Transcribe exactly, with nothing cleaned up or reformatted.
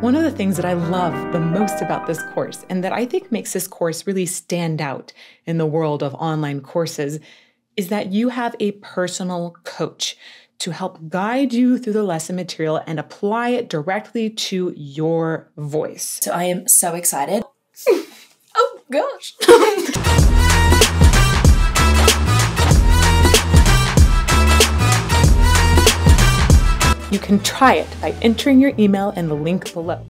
One of the things that I love the most about this course, and that I think makes this course really stand out in the world of online courses, is that you have a personal coach to help guide you through the lesson material and apply it directly to your voice. So I am so excited. Oh gosh. You can try it by entering your email in the link below.